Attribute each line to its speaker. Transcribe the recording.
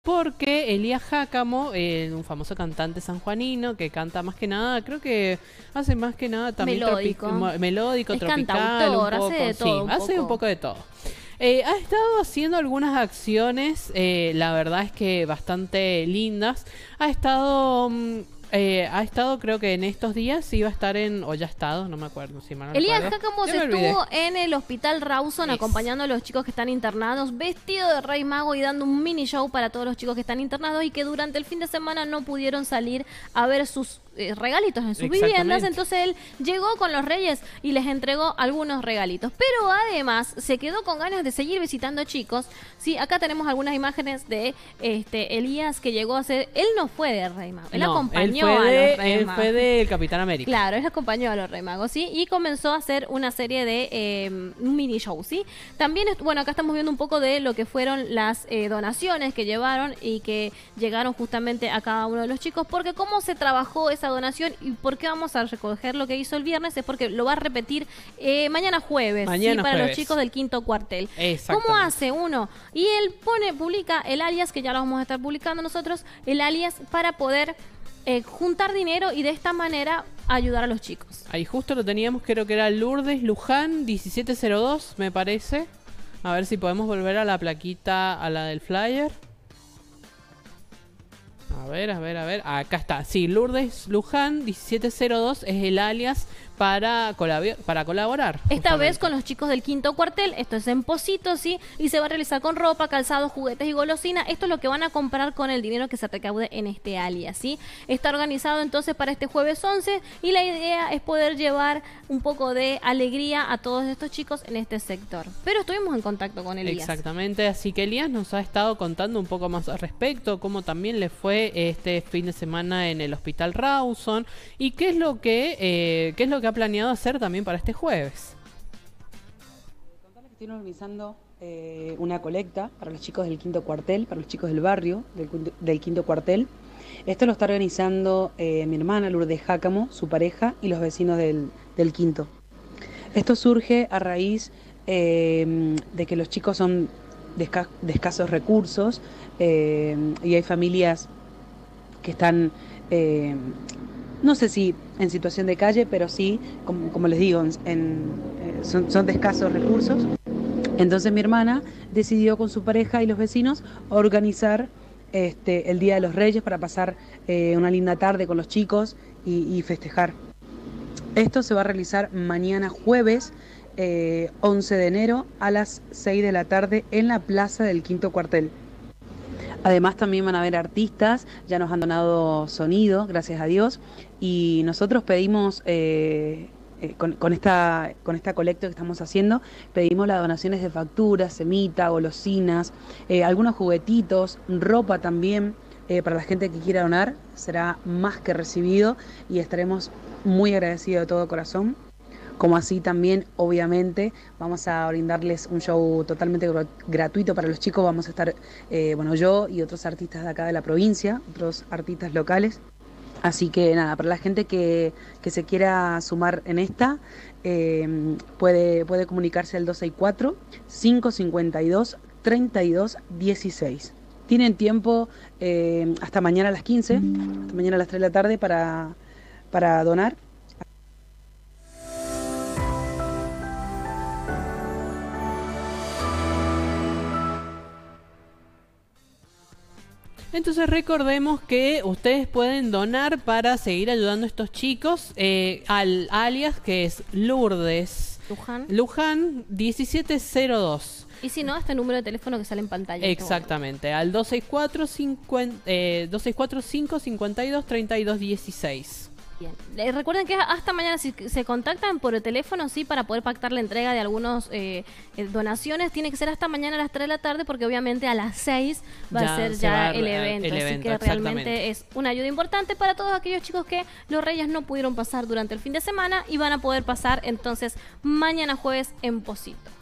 Speaker 1: porque Elías Jácamo, un famoso cantante sanjuanino que canta más que nada, creo que hace más que nada también melódico,
Speaker 2: es
Speaker 1: tropical,
Speaker 2: cantautor,
Speaker 1: un poco,
Speaker 2: hace de todo,
Speaker 1: sí, hace un poco de todo. Ha estado haciendo algunas acciones, la verdad es que bastante lindas. Ha estado, creo que en estos días iba a estar o ya ha estado, no me acuerdo, si mal no
Speaker 2: Elías
Speaker 1: recuerdo.
Speaker 2: Jácamo estuvo en el hospital Rawson acompañando a los chicos que están internados, vestido de Rey Mago y dando un mini show para todos los chicos que están internados y que durante el fin de semana no pudieron salir a ver sus regalitos en sus viviendas. Entonces él llegó con los reyes y les entregó algunos regalitos. Pero además se quedó con ganas de seguir visitando chicos. Sí, acá tenemos algunas imágenes de Elías que llegó a ser... Él no fue de Rey Mago, él acompañó a los Reyes Magos.
Speaker 1: Él fue del Capitán América.
Speaker 2: Claro, él acompañó a los Rey Magos, ¿sí? Y comenzó a hacer una serie de un mini show, ¿sí? También, bueno, acá estamos viendo un poco de lo que fueron las donaciones que llevaron y que llegaron justamente a cada uno de los chicos, porque cómo se trabajó esa donación y por qué vamos a recoger lo que hizo el viernes es porque lo va a repetir mañana jueves, ¿sí? Para los chicos del quinto cuartel. ¿Cómo hace uno? Y él publica el alias, que ya lo vamos a estar publicando nosotros, el alias para poder juntar dinero y de esta manera ayudar a los chicos.
Speaker 1: Ahí justo lo teníamos, creo que era Lourdes Luján 1702, me parece. A ver si podemos volver a la plaquita, a la del flyer. A ver. Acá está. Sí, Lourdes Luján 1702 es el alias para colaborar.
Speaker 2: Esta vez con los chicos del quinto cuartel. Esto es en Pocito, ¿sí? Y se va a realizar con ropa, calzado, juguetes y golosina. Esto es lo que van a comprar con el dinero que se recaude en este alias, ¿sí? Está organizado entonces para este jueves 11 y la idea es poder llevar un poco de alegría a todos estos chicos en este sector. Pero estuvimos en contacto con Elías.
Speaker 1: Exactamente, así que Elías nos ha estado contando un poco más al respecto, cómo también le fue este fin de semana en el hospital Rawson y qué es lo que ha planeado hacer también para este jueves.
Speaker 3: Contarles que estoy organizando una colecta para los chicos del quinto cuartel, para los chicos del barrio del quinto cuartel. Esto lo está organizando mi hermana Lourdes Jácamo, su pareja y los vecinos del quinto. Esto surge a raíz de que los chicos son de escasos recursos y hay familias que están, no sé si en situación de calle, pero sí, como les digo, son de escasos recursos. Entonces mi hermana decidió con su pareja y los vecinos organizar el Día de los Reyes para pasar una linda tarde con los chicos y festejar. Esto se va a realizar mañana jueves 11 de enero a las 6 de la tarde en la plaza del quinto cuartel. Además también van a haber artistas, ya nos han donado sonido, gracias a Dios, y nosotros pedimos, con esta colecta que estamos haciendo, pedimos las donaciones de facturas, semita, golosinas, algunos juguetitos, ropa también, para la gente que quiera donar, será más que recibido y estaremos muy agradecidos de todo corazón. Como así también, obviamente, vamos a brindarles un show totalmente gratuito para los chicos. Vamos a estar, yo y otros artistas de acá de la provincia, otros artistas locales. Así que nada, para la gente que se quiera sumar en esta, puede comunicarse al 264-552-3216. Tienen tiempo hasta mañana a las 15, hasta mañana a las 3 de la tarde para donar.
Speaker 1: Entonces recordemos que ustedes pueden donar para seguir ayudando a estos chicos al alias que es Lourdes Luján 1702.
Speaker 2: Y si no, este número de teléfono que sale en pantalla.
Speaker 1: Exactamente, al 264-552-3216.
Speaker 2: Bien. Recuerden que hasta mañana si se contactan por el teléfono, sí, para poder pactar la entrega de algunos donaciones, tiene que ser hasta mañana a las 3 de la tarde, porque obviamente a las 6 va a ser ya el evento. Así que realmente es una ayuda importante para todos aquellos chicos que los Reyes no pudieron pasar durante el fin de semana y van a poder pasar entonces mañana jueves en Pocito.